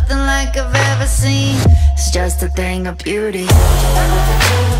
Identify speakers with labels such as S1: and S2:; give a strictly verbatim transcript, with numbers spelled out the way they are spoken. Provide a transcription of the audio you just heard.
S1: nothing like I've ever seen. It's just a thing of beauty.